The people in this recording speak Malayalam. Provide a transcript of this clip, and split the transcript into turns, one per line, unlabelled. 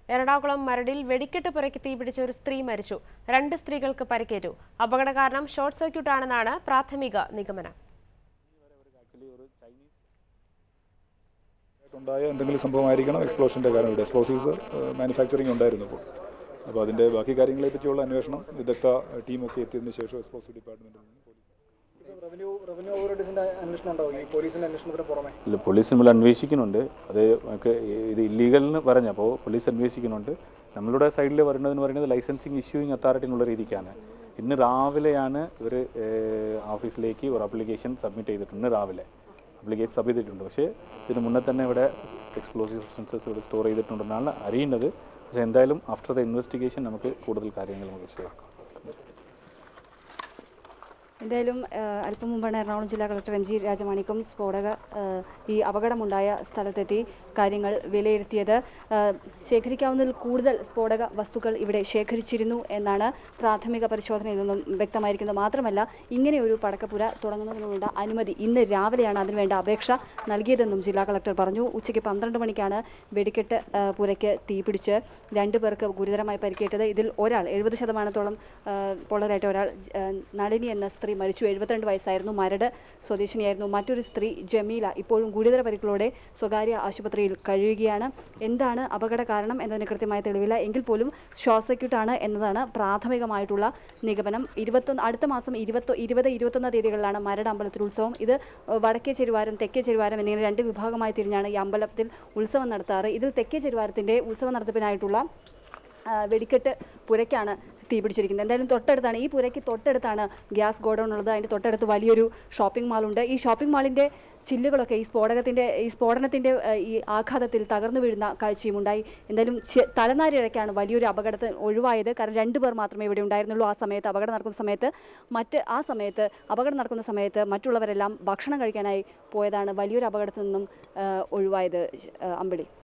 എറണാകുളം മരടിൽ വെടിക്കെട്ട് പുരയ്ക്ക് തീപിടിച്ച ഒരു സ്ത്രീ മരിച്ചു. 2 സ്ത്രീകൾക്ക് പരിക്കേറ്റു. അപകട കാരണം ഷോർട്ട് സർക്യൂട്ട് ആണെന്നാണ് പ്രാഥമിക നിഗമനം.
എന്തെങ്കിലും സംഭവമായിരിക്കണം എക്സ്പ്ലോഷന്റെ കാരണം. ഇവിടെ എക്സ്പ്ലോസീവ്സ് മാനുഫാക്ചറിംഗ് ഉണ്ടായിരുന്നു. അപ്പോൾ അതിന്റെ ബാക്കി കാര്യങ്ങളെ പറ്റിയുള്ള അന്വേഷണം വിദഗ്ധ ടീമൊക്കെ എത്തിയതിനു ശേഷം എക്സ്പ്ലോസീവ് ഡിപ്പാർട്ട്മെന്റിൽ
പോലീസ് നമ്മൾ അന്വേഷിക്കുന്നുണ്ട്. അത് ഇത് ഇല്ലീഗൽ എന്ന് പറഞ്ഞപ്പോൾ പോലീസ് അന്വേഷിക്കുന്നുണ്ട്. നമ്മളുടെ സൈഡിൽ പറയുന്നത് ലൈസൻസിങ് ഇഷ്യൂയിങ് അതോറിറ്റി എന്നുള്ള രീതിക്കാണ്. ഇന്ന് രാവിലെയാണ് ഇവർ ഓഫീസിലേക്ക് ഒരു ആപ്ലിക്കേഷൻ സബ്മിറ്റ് ചെയ്തിട്ടുണ്ട്. ഇന്ന് രാവിലെ ആപ്ലിക്കേഷൻ സബ്മിറ്റ് ചെയ്തിട്ടുണ്ട്. പക്ഷേ ഇതിന് മുന്നേ തന്നെ ഇവിടെ എക്സ്പ്ലോസീവ് സബ്സ്റ്റൻസസ് ഇവിടെ സ്റ്റോർ ചെയ്തിട്ടുണ്ടെന്നാണ് അറിയുന്നത്. പക്ഷേ എന്തായാലും ആഫ്റ്റർ ദ ഇൻവെസ്റ്റിഗേഷൻ നമുക്ക് കൂടുതൽ കാര്യങ്ങൾ നമുക്ക് മനസ്സിലാക്കാം.
എന്തായാലും അല്പം മുമ്പാണ് എറണാകുളം ജില്ലാ കളക്ടർ എം ജി രാജമാണിക്യം ഈ അപകടമുണ്ടായ സ്ഥലത്തെത്തി കാര്യങ്ങൾ വിലയിരുത്തിയത്. ശേഖരിക്കാവുന്നതിൽ കൂടുതൽ സ്ഫോടക വസ്തുക്കൾ ഇവിടെ ശേഖരിച്ചിരുന്നു എന്നാണ് പ്രാഥമിക പരിശോധനയിൽ നിന്നും വ്യക്തമായിരിക്കുന്നത്. മാത്രമല്ല, ഇങ്ങനെ ഒരു പടക്കപ്പുര തുടങ്ങുന്നതിനുള്ള അനുമതി ഇന്ന് രാവിലെയാണ് അതിനുവേണ്ട അപേക്ഷ നൽകിയതെന്നും ജില്ലാ കളക്ടർ പറഞ്ഞു. ഉച്ചയ്ക്ക് 12 മണിക്കാണ് വെടിക്കെട്ട് പുരയ്ക്ക് തീപിടിച്ച് 2 പേർക്ക് ഗുരുതരമായി പരിക്കേറ്റത്. ഇതിൽ ഒരാൾ 70% പൊള്ളലേറ്റ ഒരാൾ നളിനി എന്ന സ്ത്രീ മരിച്ചു. 72 വയസ്സായിരുന്നു. മരട് സ്വദേശിനിയായിരുന്നു. മറ്റൊരു സ്ത്രീ ജമീല ഇപ്പോഴും ഗുരുതര പരിക്കുകളോടെ സ്വകാര്യ ആശുപത്രിയിൽ കഴിയുകയാണ്. എന്താണ് അപകട കാരണം എന്നതിന് കൃത്യമായ തെളിവില്ല. എങ്കിൽ പോലും ഷോർട്ട് സർക്യൂട്ട് ആണ് എന്നതാണ് പ്രാഥമികമായിട്ടുള്ള നിഗമനം. അടുത്ത മാസം 20-21 തീയതികളിലാണ് മരട് അമ്പലത്തിൽ ഉത്സവം. ഇത് വടക്കേ ചെരുവാരം തെക്കേ ചെരുവാരം എന്നിങ്ങനെ 2 വിഭാഗമായി തിരിഞ്ഞാണ് ഈ അമ്പലത്തിൽ ഉത്സവം നടത്താറ്. ഇതിൽ തെക്കേ ചെരുവാരത്തിന്റെ ഉത്സവ നടത്തിപ്പിനായിട്ടുള്ള വെടിക്കെട്ട് പുരയ്ക്കാണ് തീപിടിച്ചിരിക്കുന്നത്. എന്തായാലും തൊട്ടടുത്താണ്, ഈ പുരയ്ക്ക് തൊട്ടടുത്താണ് ഗ്യാസ് ഗോഡൌൺ ഉള്ളത്. അതിന്റെ തൊട്ടടുത്ത് വലിയൊരു ഷോപ്പിംഗ് മാളുണ്ട്. ഈ ഷോപ്പിംഗ് മാളിന്റെ ചില്ലുകളൊക്കെ ഈ സ്ഫോടനത്തിന്റെ ഈ ആഘാതത്തിൽ തകർന്നു വീഴുന്ന കാഴ്ചയും ഉണ്ടായി. എന്തായാലും തലനാരിഴയ്ക്കാണ് വലിയൊരു അപകടത്തിൽ ഒഴിവായത്. കാരണം 2 പേർ മാത്രമേ ഇവിടെ ഉണ്ടായിരുന്നുള്ളൂ ആ സമയത്ത്. അപകടം നടക്കുന്ന സമയത്ത് മറ്റുള്ളവരെല്ലാം ഭക്ഷണം കഴിക്കാനായി പോയതാണ് വലിയൊരു അപകടത്തിൽ നിന്നും ഒഴിവായത്. അമ്പിളി.